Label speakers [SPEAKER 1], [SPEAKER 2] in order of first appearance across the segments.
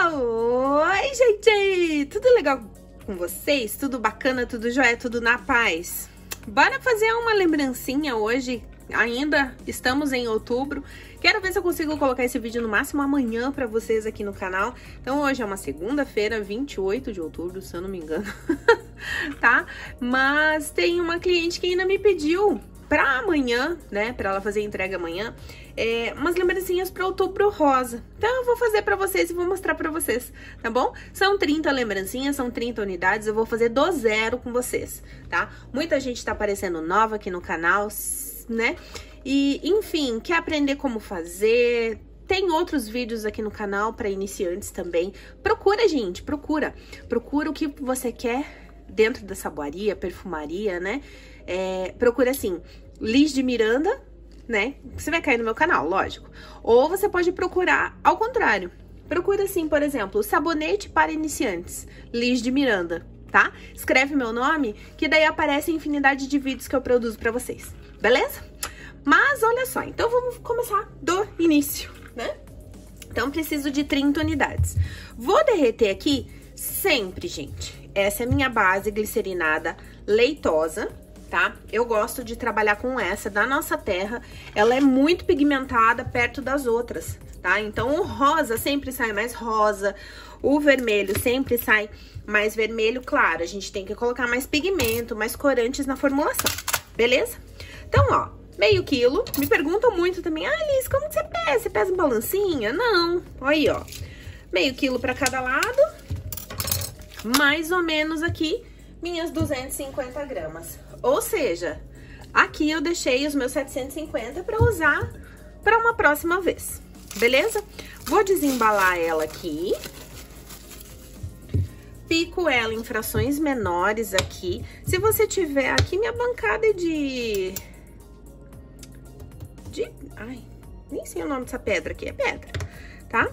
[SPEAKER 1] Oi, gente! Tudo legal com vocês? Tudo bacana? Tudo jóia? Tudo na paz? Bora fazer uma lembrancinha hoje. Ainda estamos em outubro. Quero ver se eu consigo colocar esse vídeo no máximo amanhã pra vocês aqui no canal. Então hoje é uma segunda-feira, 28 de outubro, se eu não me engano. Tá? Mas tem uma cliente que ainda me pediu pra amanhã, né, pra ela fazer a entrega amanhã, umas lembrancinhas pra outubro rosa. Então eu vou fazer pra vocês e vou mostrar pra vocês, tá bom? São 30 lembrancinhas, são 30 unidades, eu vou fazer do zero com vocês, tá? Muita gente tá aparecendo nova aqui no canal, né? E, enfim, quer aprender como fazer... Tem outros vídeos aqui no canal para iniciantes também. Procura, gente, procura. Procura o que você quer dentro da saboaria, perfumaria, né? Procura assim, Liz de Miranda, né? Você vai cair no meu canal, lógico. Ou você pode procurar ao contrário. Procura assim, por exemplo, sabonete para iniciantes, Liz de Miranda, tá? Escreve meu nome, que daí aparece a infinidade de vídeos que eu produzo para vocês, beleza? Mas olha só, então vamos começar do início, né? Então preciso de 30 unidades. Vou derreter aqui sempre, gente. Essa é a minha base glicerinada leitosa, tá? Eu gosto de trabalhar com essa da Nossa Terra. Ela é muito pigmentada perto das outras, tá? Então o rosa sempre sai mais rosa, o vermelho sempre sai mais vermelho. Claro, a gente tem que colocar mais pigmento, mais corantes na formulação, beleza? Então, ó, meio quilo. Me perguntam muito também, Liz, como que você pesa? Você pesa em balancinha? Não. Olha aí, ó. Meio quilo pra cada lado. Mais ou menos aqui, minhas 250 gramas. Ou seja, aqui eu deixei os meus 750 pra usar pra uma próxima vez. Beleza? Vou desembalar ela aqui. Pico ela em frações menores aqui. Se você tiver aqui, minha bancada é ai, nem sei o nome dessa pedra aqui, é pedra, tá?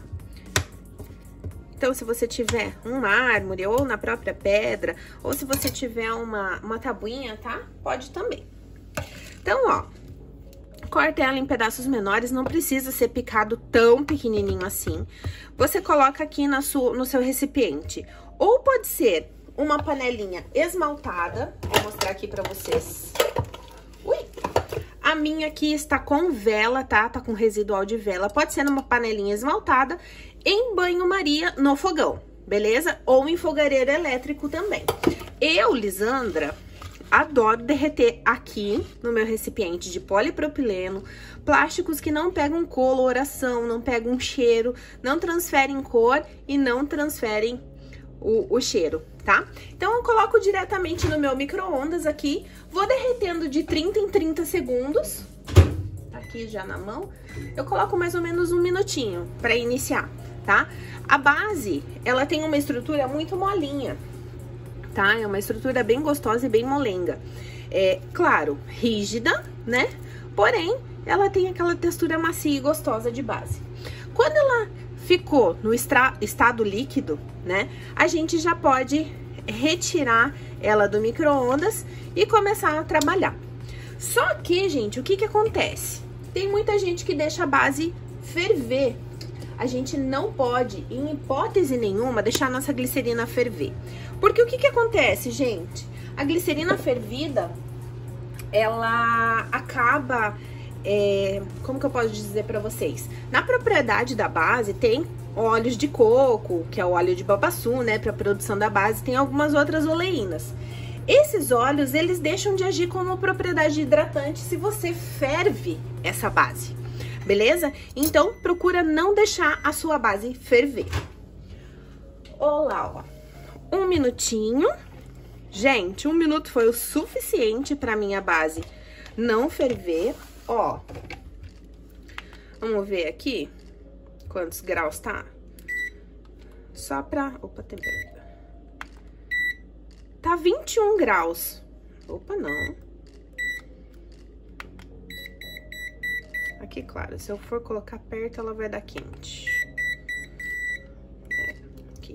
[SPEAKER 1] Então, se você tiver um mármore ou na própria pedra, ou se você tiver uma tabuinha, tá? Pode também. Então, ó, corta ela em pedaços menores, não precisa ser picado tão pequenininho assim. Você coloca aqui no seu recipiente. Ou pode ser uma panelinha esmaltada, vou mostrar aqui pra vocês. Ui! A minha aqui está com vela, tá? Tá com residual de vela. Pode ser numa panelinha esmaltada em banho-maria no fogão, beleza? Ou em fogareiro elétrico também. Eu, Lisandra, adoro derreter aqui no meu recipiente de polipropileno, plásticos que não pegam coloração, não pegam cheiro, não transferem cor e não transferem o cheiro, tá? Então, eu coloco diretamente no meu micro-ondas aqui, vou derretendo de 30 em 30 segundos, aqui já na mão, eu coloco mais ou menos 1 minutinho pra iniciar, tá? A base, ela tem uma estrutura muito molinha, tá? É uma estrutura bem gostosa e bem molenga. Claro, rígida, né? Porém, ela tem aquela textura macia e gostosa de base. Quando ela ficou no estado líquido, né? A gente já pode retirar ela do micro-ondas e começar a trabalhar. Só que, gente, o que que acontece? Tem muita gente que deixa a base ferver. A gente não pode, em hipótese nenhuma, deixar a nossa glicerina ferver. Porque o que que acontece, gente? A glicerina fervida, ela acaba... como que eu posso dizer pra vocês? Na propriedade da base tem óleos de coco, que é o óleo de babaçu, né, pra produção da base, tem algumas outras oleínas. Esses óleos, eles deixam de agir como propriedade hidratante se você ferve essa base, beleza? Então, procura não deixar a sua base ferver. Olá, ó, 1 minutinho. Gente, 1 minuto foi o suficiente pra minha base não ferver. Ó, vamos ver aqui quantos graus tá? Só pra... Opa, temperatura. Tá 21 graus. Opa, não. Aqui, claro, se eu for colocar perto, ela vai dar quente. Aqui.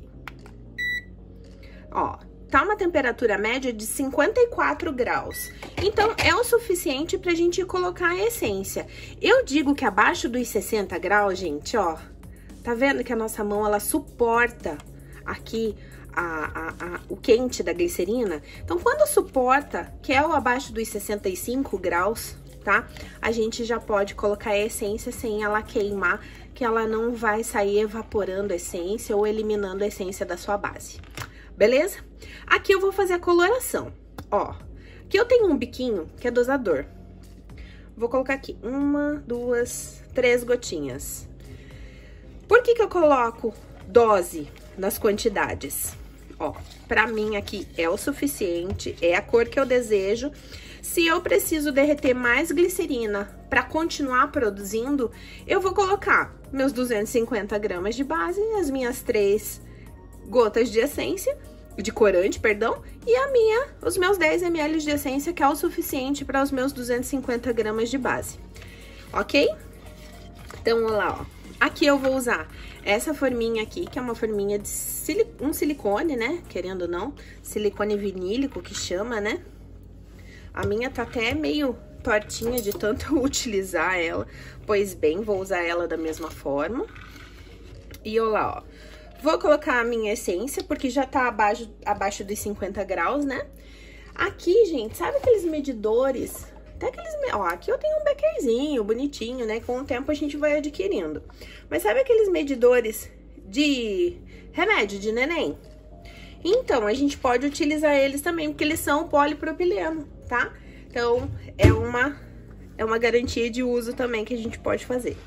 [SPEAKER 1] Ó, tá uma temperatura média de 54 graus. Então, é o suficiente pra gente colocar a essência. Eu digo que abaixo dos 60 graus, gente, ó, Tá vendo que a nossa mão, ela suporta aqui o quente da glicerina? Então, quando suporta, que é o abaixo dos 65 graus, tá? A gente já pode colocar a essência sem ela queimar, que ela não vai sair evaporando a essência ou eliminando a essência da sua base. Beleza? Aqui eu vou fazer a coloração. Ó, aqui eu tenho um biquinho que é dosador. Vou colocar aqui 1, 2, 3 gotinhas. Por que eu coloco dose nas quantidades? Ó, pra mim aqui é o suficiente, é a cor que eu desejo. Se eu preciso derreter mais glicerina pra continuar produzindo, eu vou colocar meus 250 gramas de base, as minhas 3 gotas de essência, de corante, perdão, e os meus 10 ml de essência, que é o suficiente para os meus 250 gramas de base, ok? Então, olha lá, ó. Aqui eu vou usar essa forminha aqui, que é uma forminha de silicone, né? Querendo ou não, silicone vinílico que chama, né? A minha tá até meio tortinha de tanto eu utilizar ela. Pois bem, vou usar ela da mesma forma. E olha lá, ó. Vou colocar a minha essência, porque já tá abaixo dos 50 graus, né? Aqui, gente, sabe aqueles medidores? Até aqueles... Ó, aqui eu tenho um beckerzinho bonitinho, né? Com o tempo a gente vai adquirindo. Mas sabe aqueles medidores de remédio de neném? Então, a gente pode utilizar eles também, porque eles são polipropileno, tá? Então, é uma garantia de uso também que a gente pode fazer.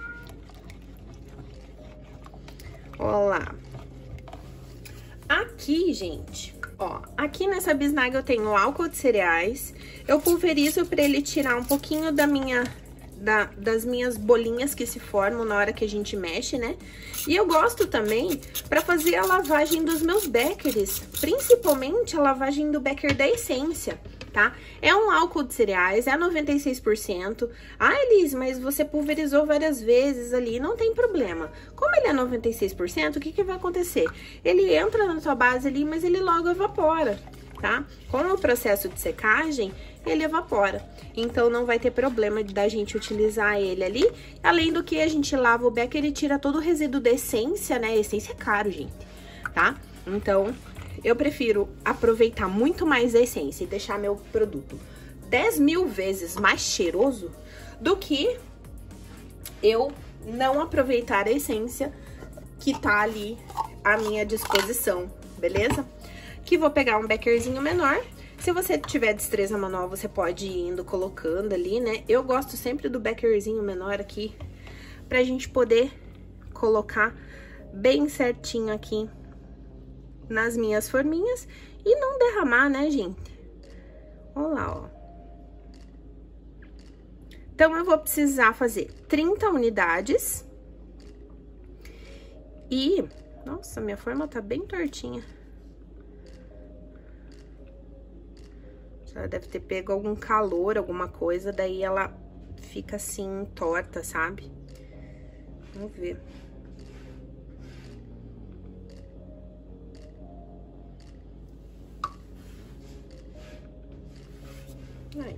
[SPEAKER 1] Olá. Aqui, gente, ó, aqui nessa bisnaga eu tenho álcool de cereais. Eu pulverizo pra ele tirar um pouquinho das minhas bolinhas que se formam na hora que a gente mexe, né? E eu gosto também pra fazer a lavagem dos meus beckers, principalmente a lavagem do becker da essência, tá? É um álcool de cereais, é 96%. Ah, Elis, mas você pulverizou várias vezes ali, não tem problema. Como ele é 96%, o que vai acontecer? Ele entra na sua base ali, mas ele logo evapora, tá? Com o processo de secagem, ele evapora. Então, não vai ter problema da gente utilizar ele ali. Além do que, a gente lava o becker e tira todo o resíduo da essência, né? A essência é caro, gente, tá? Então... eu prefiro aproveitar muito mais a essência e deixar meu produto 10.000 vezes mais cheiroso do que eu não aproveitar a essência que tá ali à minha disposição, beleza? Aqui vou pegar um beckerzinho menor. Se você tiver destreza manual, você pode ir indo colocando ali, né? Eu gosto sempre do beckerzinho menor aqui, pra gente poder colocar bem certinho aqui nas minhas forminhas e não derramar, né, gente? Olha lá, ó. Então, eu vou precisar fazer 30 unidades. E... nossa, minha forma tá bem tortinha. Ela deve ter pego algum calor, alguma coisa, daí ela fica assim, torta, sabe? Vamos ver. Aí.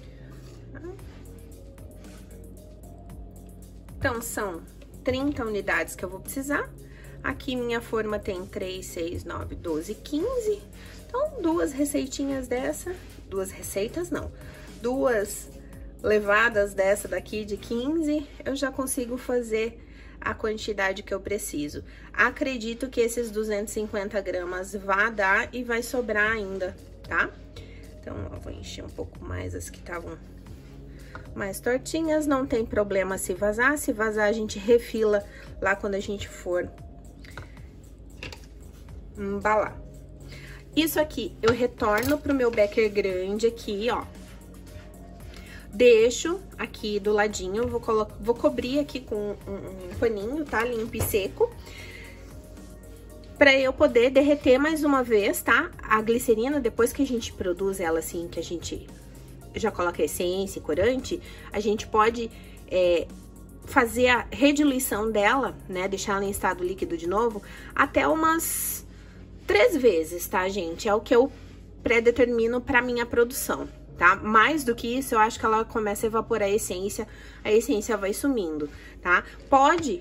[SPEAKER 1] Então, são 30 unidades que eu vou precisar. Aqui, minha forma tem 3, 6, 9, 12, 15. Então, 2 receitinhas dessa. 2 receitas, não. 2 levadas dessa daqui de 15, eu já consigo fazer a quantidade que eu preciso. Acredito que esses 250 gramas vai dar e vai sobrar ainda, tá? Então, ó, vou encher um pouco mais as que estavam mais tortinhas. Não tem problema se vazar. Se vazar, a gente refila lá quando a gente for embalar. Isso aqui, eu retorno pro meu becker grande aqui, ó. Deixo aqui do ladinho, vou cobrir aqui com um paninho, tá? Limpo e seco. Pra eu poder derreter mais uma vez, tá? A glicerina, depois que a gente produz ela assim, que a gente já coloca essência e corante, a gente pode fazer a rediluição dela, né? Deixar ela em estado líquido de novo, até umas 3 vezes, tá, gente? É o que eu pré-determino pra minha produção, tá? Mais do que isso, eu acho que ela começa a evaporar a essência vai sumindo, tá? Pode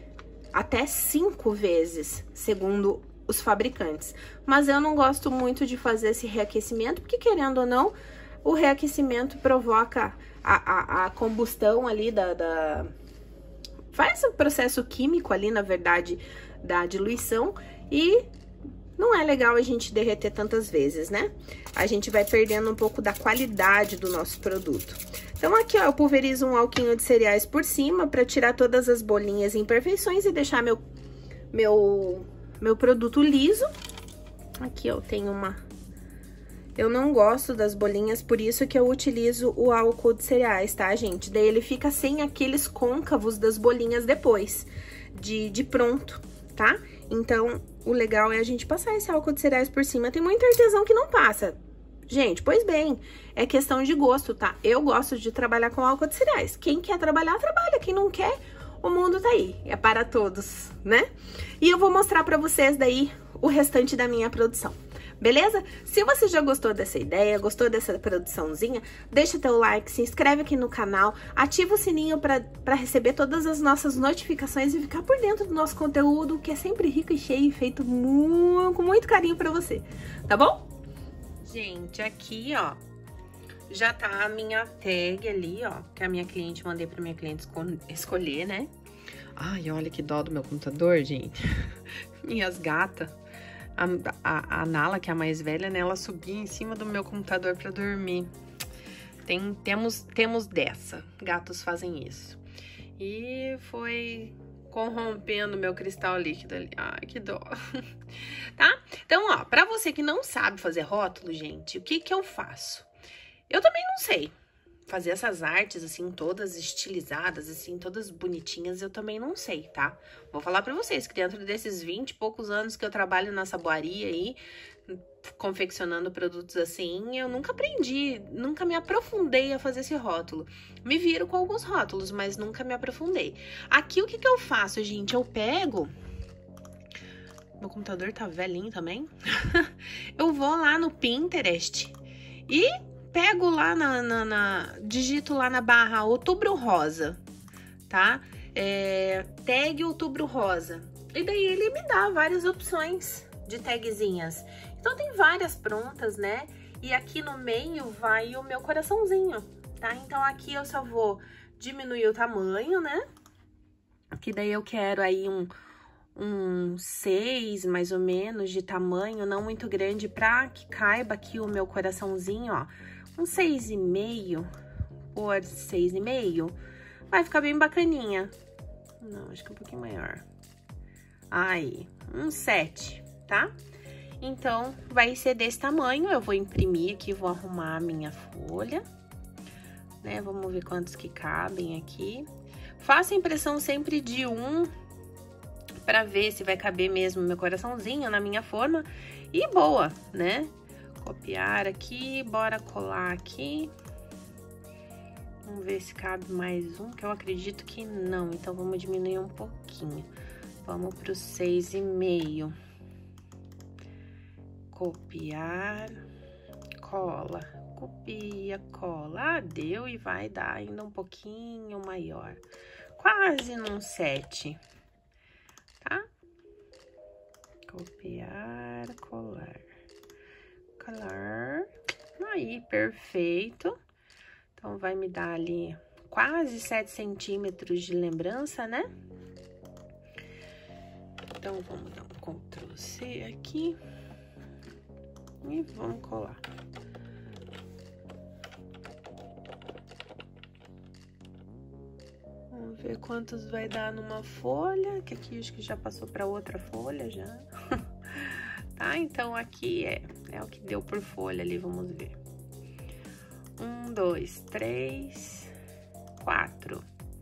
[SPEAKER 1] até 5 vezes, segundo os fabricantes. Mas eu não gosto muito de fazer esse reaquecimento, porque querendo ou não, o reaquecimento provoca a combustão ali faz o processo químico ali, na verdade, da diluição, e não é legal a gente derreter tantas vezes, né? A gente vai perdendo um pouco da qualidade do nosso produto. Então, aqui, ó, eu pulverizo um alquinho de cereais por cima para tirar todas as bolinhas e imperfeições e deixar meu produto liso. Aqui, ó, tem uma... Eu não gosto das bolinhas, por isso que eu utilizo o álcool de cereais, tá, gente? Daí ele fica sem aqueles côncavos das bolinhas depois de pronto, tá? Então, o legal é a gente passar esse álcool de cereais por cima. Tem muito artesão que não passa. Gente, pois bem, é questão de gosto, tá? Eu gosto de trabalhar com álcool de cereais. Quem quer trabalhar, trabalha. Quem não quer, o mundo tá aí. É para todos, né? E eu vou mostrar pra vocês daí o restante da minha produção. Beleza? Se você já gostou dessa ideia, gostou dessa produçãozinha, deixa teu like, se inscreve aqui no canal, ativa o sininho para receber todas as nossas notificações e ficar por dentro do nosso conteúdo, que é sempre rico e cheio e feito com muito carinho para você, tá bom? Gente, aqui, ó, já tá a minha tag ali, ó, que a minha cliente, mandei pra minha cliente escolher, né? Ai, olha que dó do meu computador, gente. Minhas gatas. A Nala, que é a mais velha, né? Ela subia em cima do meu computador pra dormir. Temos dessa. Gatos fazem isso. E foi corrompendo meu cristal líquido ali. Ai, que dó. Tá? Então, ó, pra você que não sabe fazer rótulo, gente, o que que eu faço? Eu também não sei. Fazer essas artes, assim, todas estilizadas, assim, todas bonitinhas, eu também não sei, tá? Vou falar pra vocês que dentro desses 20 e poucos anos que eu trabalho na saboaria aí, confeccionando produtos assim, eu nunca aprendi, nunca me aprofundei a fazer esse rótulo. Me viro com alguns rótulos, mas nunca me aprofundei. Aqui, o que que eu faço, gente? Eu pego... Meu computador tá velhinho também. Eu vou lá no Pinterest e... pego lá digito lá na barra Outubro Rosa, tá? Tag Outubro Rosa. E daí ele me dá várias opções de tagzinhas. Então tem várias prontas, né? E aqui no meio vai o meu coraçãozinho, tá? Então aqui eu só vou diminuir o tamanho, né? Que daí eu quero aí um 6, mais ou menos, de tamanho, não muito grande, pra que caiba aqui o meu coraçãozinho, ó. Um 6,5 por 6,5 vai ficar bem bacaninha. Não, acho que um pouquinho maior. Aí, um 7, tá? Então, vai ser desse tamanho. Eu vou imprimir aqui, vou arrumar a minha folha, né? Vamos ver quantos que cabem aqui. Faço a impressão sempre de um, pra ver se vai caber mesmo meu coraçãozinho na minha forma. E boa, né? Copiar aqui, bora colar aqui. Vamos ver se cabe mais um, que eu acredito que não. Então, vamos diminuir um pouquinho. Vamos pro 6,5. Copiar, cola. Copia, cola. Ah, deu e vai dar ainda um pouquinho maior. Quase num 7, tá? Copiar, colar. Aí, perfeito. Então, vai me dar ali quase 7 centímetros de lembrança, né? Então, vamos dar um Ctrl+C aqui. E vamos colar. Vamos ver quantos vai dar numa folha, que aqui acho que já passou para outra folha já. Tá? Então, aqui é o que deu por folha ali, vamos ver. 1, 2, 3, 4.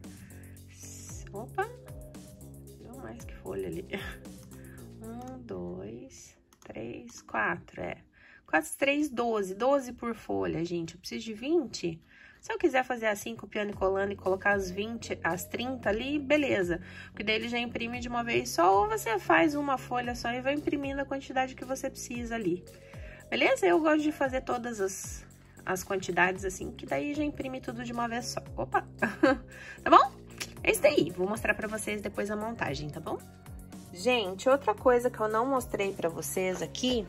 [SPEAKER 1] Opa! Deu mais que folha ali. 1, 2, 3, 4, 4, 3, 12. 12 por folha, gente. Eu preciso de 20. Se eu quiser fazer assim, copiando e colando e colocar as 20, as 30 ali, beleza. Porque daí ele já imprime de uma vez só, ou você faz uma folha só e vai imprimindo a quantidade que você precisa ali. Beleza? Eu gosto de fazer todas as quantidades assim, que daí já imprime tudo de uma vez só. Opa! Tá bom? é isso daí. Vou mostrar pra vocês depois a montagem, tá bom? Gente, outra coisa que eu não mostrei pra vocês aqui...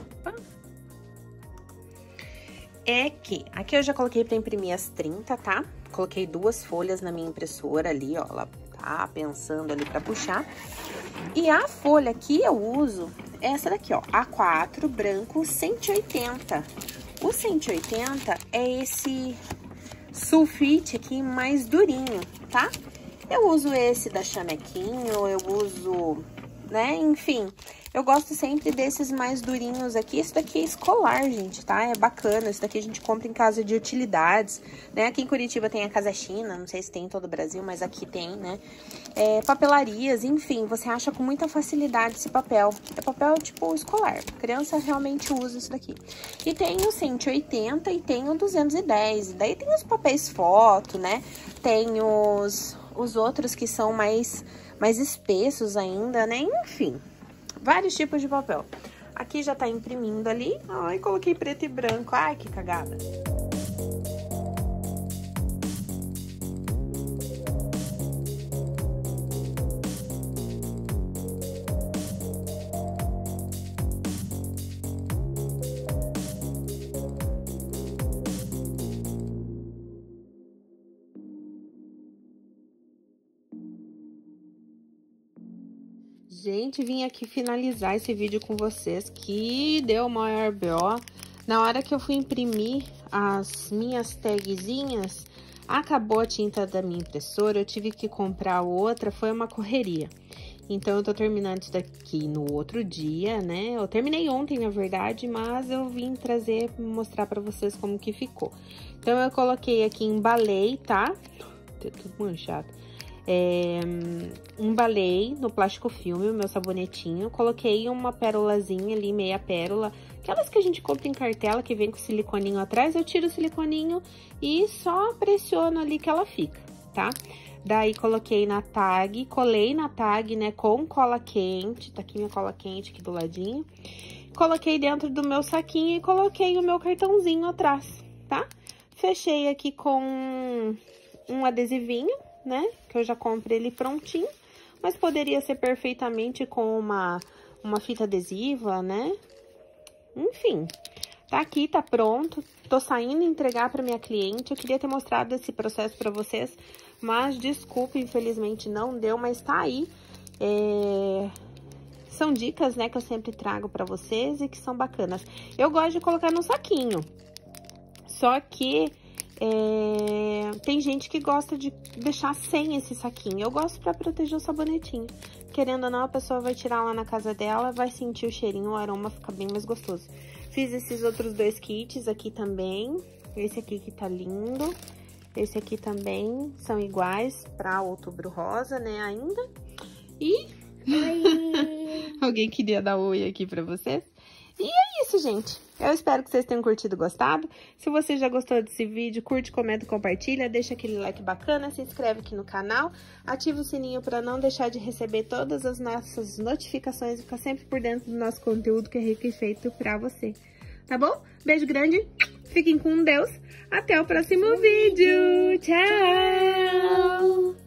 [SPEAKER 1] é que aqui eu já coloquei pra imprimir as 30, tá? Coloquei 2 folhas na minha impressora ali, ó. Ela tá pensando ali pra puxar. E a folha que eu uso é essa daqui, ó. A4 branco 180. O 180 é esse sulfite aqui mais durinho, tá? Eu uso esse da Chamequinho, eu uso, né? Enfim, eu gosto sempre desses mais durinhos aqui. Esse daqui é escolar, gente, tá? É bacana. Esse daqui a gente compra em casa de utilidades, né? Aqui em Curitiba tem a Casa China, não sei se tem em todo o Brasil, mas aqui tem, né? Papelarias, enfim, você acha com muita facilidade esse papel. É papel, tipo, escolar. A criança realmente usa isso daqui. E tem o 180 e tem o 210. E daí tem os papéis foto, né? Tem os outros que são mais espessos ainda, né? Enfim, vários tipos de papel. Aqui já tá imprimindo ali. Ai, coloquei preto e branco. Ai, que cagada. Gente, vim aqui finalizar esse vídeo com vocês, que deu o maior BO. Na hora que eu fui imprimir as minhas tagzinhas, acabou a tinta da minha impressora, eu tive que comprar outra, foi uma correria. Então, eu tô terminando isso daqui no outro dia, né? Eu terminei ontem, na verdade, mas eu vim trazer, mostrar pra vocês como que ficou. Então, eu coloquei aqui, embalei, tá? Tá tudo manchado. Embalei no plástico filme o meu sabonetinho, coloquei uma pérolazinha ali, meia pérola, aquelas que a gente compra em cartela, que vem com siliconinho atrás, eu tiro o siliconinho e só pressiono ali que ela fica, tá? Daí, coloquei na tag, colei na tag, né, com cola quente, tá aqui minha cola quente aqui do ladinho, coloquei dentro do meu saquinho e coloquei o meu cartãozinho atrás, tá? Fechei aqui com um adesivinho, né, que eu já comprei ele prontinho, mas poderia ser perfeitamente com uma fita adesiva, né, enfim, tá aqui, tá pronto, tô saindo entregar pra minha cliente. Eu queria ter mostrado esse processo pra vocês, mas desculpa, infelizmente não deu, mas tá aí, são dicas, né, que eu sempre trago pra vocês e que são bacanas. Eu gosto de colocar no saquinho, só que tem gente que gosta de deixar sem esse saquinho. Eu gosto pra proteger o sabonetinho. Querendo ou não, a pessoa vai tirar lá na casa dela, vai sentir o cheirinho, o aroma fica bem mais gostoso. Fiz esses outros 2 kits aqui também. Esse aqui que tá lindo. Esse aqui também são iguais pra Outubro Rosa, né, ainda. E... alguém queria dar oi aqui pra vocês? E é isso, gente. Eu espero que vocês tenham curtido e gostado. Se você já gostou desse vídeo, curte, comenta, compartilha, deixa aquele like bacana, se inscreve aqui no canal, ativa o sininho para não deixar de receber todas as nossas notificações e ficar sempre por dentro do nosso conteúdo que é rico e feito pra você. Tá bom? Beijo grande, fiquem com Deus, até o próximo vídeo. Tchau!